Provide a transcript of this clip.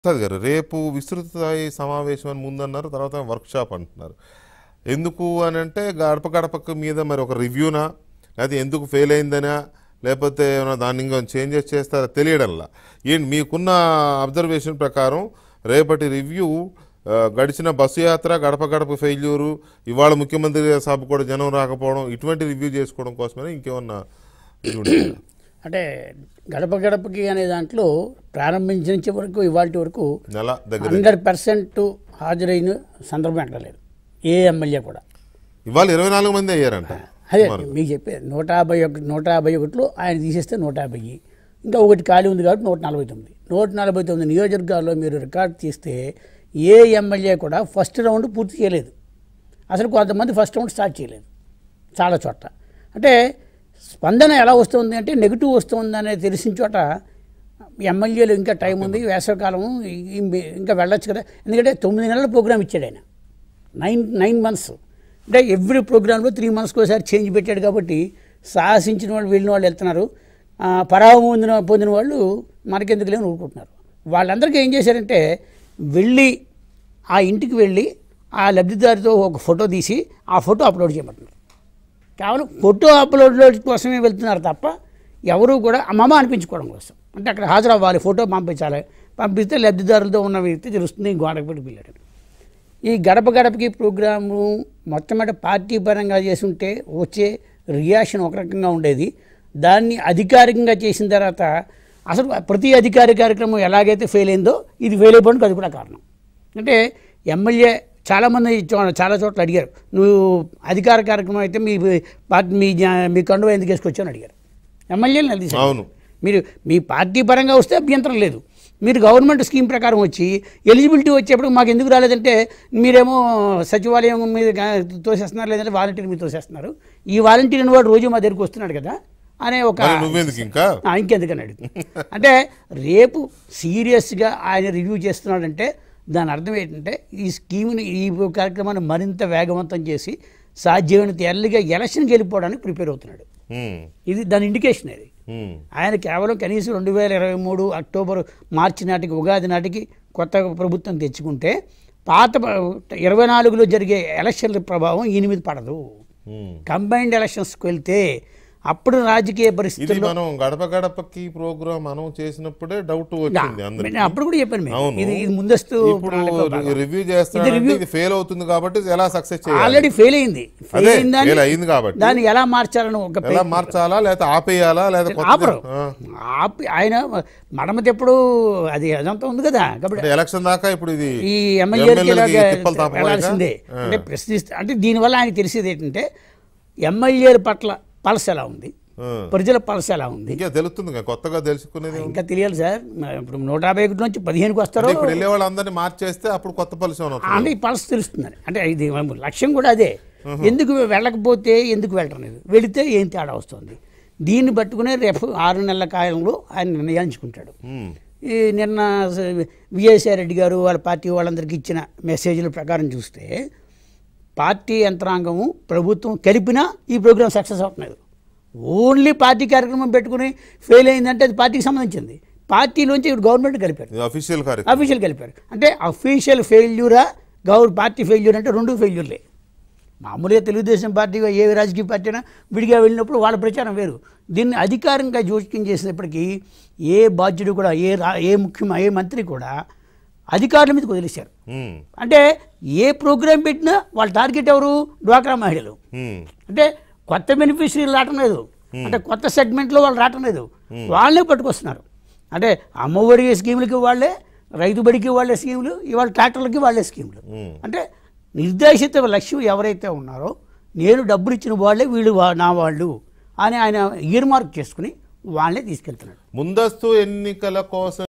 గారు రేపు విస్తృత స్థాయి సమావేశం అని ముందన్నారు, తర్వాత వర్క్షాప్ అంటున్నారు. ఎందుకు అని అంటే గడప గడపకు మీద మరి ఒక రివ్యూనా, లేకపోతే ఎందుకు ఫెయిల్ అయిందనా, లేకపోతే ఏమైనా దాన్ని ఇంకా చేంజెస్ చేస్తారా తెలియడంలా. ఏంటి మీకున్న అబ్జర్వేషన్ ప్రకారం రేపటి రివ్యూ గడిచిన బస్సు యాత్ర, గడప గడప ఫెయిల్యూరు, ఇవాళ ముఖ్యమంత్రి సభ కూడా జనం రాకపోవడం, ఇటువంటి రివ్యూ చేసుకోవడం కోసమే ఇంకేమన్నా అంటే గడప గడపకి అనే దాంట్లో ప్రారంభించిన వరకు ఇవాళ వరకు 100% హాజరైన సందర్భం ఎక్కడ లేదు. ఏ ఎమ్మెల్యే కూడా. ఇవాళ 24 మంది అయ్యారంట. అదే మీకు చెప్పేది 151లో ఆయన తీసేస్తే 150, ఇంకా ఒకటి ఖాళీ ఉంది కాబట్టి 149 నియోజకవర్గాల్లో మీరు రికార్డు తీస్తే ఏ ఎమ్మెల్యే కూడా ఫస్ట్ రౌండ్ పూర్తి చేయలేదు. అసలు కొంతమంది ఫస్ట్ రౌండ్ స్టార్ట్ చేయలేదు చాలా చోట్ల. అంటే స్పందన ఎలా వస్తుంది అంటే నెగిటివ్ వస్తుంది అనేది తెలిసిన చోట ఎమ్మెల్యేలు ఇంకా టైం ఉంది, వేసవికాలం ఇంకా వెళ్ళొచ్చు కదా. ఎందుకంటే 9 నెలల ప్రోగ్రామ్ ఇచ్చాడు ఆయన, 9 months. అంటే ఎవ్రీ ప్రోగ్రాంలో 3 monthsకి ఒకసారి చేంజ్ పెట్టాడు కాబట్టి సాహసించిన వాళ్ళు వెళ్ళిన వాళ్ళు వెళ్తున్నారు, పరాభవం పొందిన వాళ్ళు మనకెందుకు లేని ఊరుకుంటున్నారు. వాళ్ళందరికీ ఏం చేశారంటే వెళ్ళి ఆ ఇంటికి వెళ్ళి ఆ లబ్ధిదారితో ఒక ఫోటో తీసి ఆ ఫోటో అప్లోడ్ చేయమంటున్నారు. కేవలం ఫోటో అప్లోడ్ కోసమే వెళ్తున్నారు తప్ప ఎవరు కూడా అమ్మమ్మ అనిపించుకోవడం కోసం. అంటే అక్కడ హాజరవ్వాలి, ఫోటో పంపిస్తే లబ్ధిదారులతో ఉన్న వ్యక్తి తెలుస్తుంది గోడకు పెట్టి పిల్లడు. ఈ గడప గడపకి ప్రోగ్రాము మొట్టమొదటి పార్టీ పరంగా చేసి ఉంటే వచ్చే రియాక్షన్ ఒక రకంగా ఉండేది. దాన్ని అధికారికంగా చేసిన తర్వాత అసలు ప్రతి అధికారిక కార్యక్రమం ఎలాగైతే ఫెయిల్ అయిందో ఇది ఫెయిల్ అయిపోవడానికి అది కూడా కారణం. అంటే ఎమ్మెల్యే చాలామంది చాలా చోట్ల అడిగారు, నువ్వు అధికార కార్యక్రమం అయితే మీ పార్టీ మీ కండువా ఎందుకు వేసుకొచ్చావు అని అడిగారు. ఎమ్మెల్యేలు నిలదీశారు. మీరు మీ పార్టీ పరంగా వస్తే అభ్యంతరం లేదు, మీరు గవర్నమెంట్ స్కీమ్ ప్రకారం వచ్చి ఎలిజిబిలిటీ వచ్చేప్పుడు మాకు ఎందుకు రాలేదంటే మీరేమో సచివాలయం మీద తోసేస్తున్నారు, లేదంటే వాలంటీర్ మీద తోసేస్తున్నారు. ఈ వాలంటీర్ వాడు రోజు మా దగ్గరికి వస్తున్నాడు కదా అనే ఒక ఇంకెందుకని అడుగు. అంటే రేపు సీరియస్గా ఆయన రివ్యూ చేస్తున్నాడంటే దాని అర్థం ఏంటంటే ఈ స్కీమ్ని, ఈ కార్యక్రమాన్ని మరింత వేగవంతం చేసి సాధ్యమైనంత ఎర్లీగా ఎలక్షన్కి వెళ్ళిపోవడానికి ప్రిపేర్ అవుతున్నాడు. ఇది దాని ఇండికేషన్. అది ఆయన కేవలం కనీసం 2023 అక్టోబర్ మార్చి నాటికి, ఉగాది నాటికి కొత్త ప్రభుత్వం తెచ్చుకుంటే పాత 24లో జరిగే ఎలక్షన్ల ప్రభావం ఈయన మీద పడదు. కంబైన్డ్ ఎలక్షన్స్కి వెళ్తే అప్పుడు రాజకీయ పరిస్థితుల్లో మనం గడప గడపకి ప్రోగ్రామ్ అనౌన్స్ చేసినప్పుడే డౌట్ వచ్చింది. అప్పుడు కూడా చెప్పాను ఇది ముందస్తు రివ్యూ చేస్తాను, ఫెయిల్ అవుతుంది కాబట్టి ఎలా సక్సెస్ చేయాలి, ఆల్రెడీ ఫెయిల్ అయింది కాబట్టి దాన్ని ఎలా మార్చాలని ఎలా మార్చాలా, లేకపోతే ఆపేయాలా, లేదా ఆపి ఆయన మడమతి ఎప్పుడు అది అదంతా ఉంది కదా. కాబట్టి ఎలక్షన్ దాకా ఇప్పుడు ఇది ఈ ఎమ్మెల్యేలసిందే అంటే ప్రశ్నిస్తే, అంటే దీనివల్ల ఆయనకు తెలిసేది ఏంటంటే ఎమ్మెల్యేల పట్ల పల్స్ ఎలా ఉంది, ప్రజల పల్స్ ఎలా ఉంది తెలుస్తుంది. కొత్తగా తెలుసుకునేది ఇంకా తెలియాలి సార్. ఇప్పుడు 151 నుంచి 15కి వస్తారు, వాళ్ళందరినీ మార్చేస్తే అప్పుడు కొత్త పల్స్ అంటే ఈ పల్స్ తెలుస్తుంది. అంటే ఇది లక్ష్యం కూడా అదే. ఎందుకు వెళ్ళకపోతే ఎందుకు వెళ్ళటం లేదు, వెళితే ఏం తేడా వస్తుంది, దీన్ని పట్టుకునే రేపు 6 నెలల కాలంలో ఆయన నిర్ణయించుకుంటాడు. ఈ నిన్న విజయసాయి రెడ్డి గారు వాళ్ళ పార్టీ వాళ్ళందరికీ ఇచ్చిన మెసేజ్ల ప్రకారం చూస్తే పార్టీ యంత్రాంగము ప్రభుత్వం కలిపినా ఈ ప్రోగ్రాం సక్సెస్ అవుతున్నారు. ఓన్లీ పార్టీ కార్యక్రమం పెట్టుకుని ఫెయిల్ అయిందంటే అది పార్టీకి సంబంధించింది. పార్టీలోంచి ఇప్పుడు గవర్నమెంట్ కలిపారు, అఫీషియల్ కలిపారు. అంటే అఫీషియల్ ఫెయిల్యూరా పార్టీ ఫెయిల్యూర్ అంటే 2 ఫెయిల్యూర్లే. మామూలుగా తెలుగుదేశం పార్టీ ఏ రాజకీయ పార్టీ అయినా విడిగా వెళ్ళినప్పుడు వాళ్ళ ప్రచారం వేరు. దీన్ని అధికారంగా జోక్యం చేసినప్పటికీ ఏ బాధ్యుడు కూడా ఏ మంత్రి కూడా అధికారుల మీదకి వదిలేశారు. అంటే ఏ ప్రోగ్రాం పెట్టినా వాళ్ళ టార్గెట్ ఎవరు, డ్వాక్రా మహిళలు. అంటే కొత్త బెనిఫిషరీలు రావటం లేదు, అంటే కొత్త సెగ్మెంట్లో వాళ్ళు రావటం లేదు, వాళ్ళనే పట్టుకొస్తున్నారు. అంటే అమ్మఒడి స్కీములకి వాళ్ళే, రైతు బడికి వాళ్ళే స్కీములు, ఇవాళ ట్రాక్టర్లకి వాళ్ళే స్కీములు. అంటే నిర్దేశిత లక్ష్యం ఎవరైతే ఉన్నారో నేను డబ్బులు ఇచ్చిన వాళ్ళే వీళ్ళు నా వాళ్ళు అని ఆయన ఇయర్ మార్క్ చేసుకుని వాళ్ళనే తీసుకెళ్తున్నాడు. ముందస్తు ఎన్నికల కోసం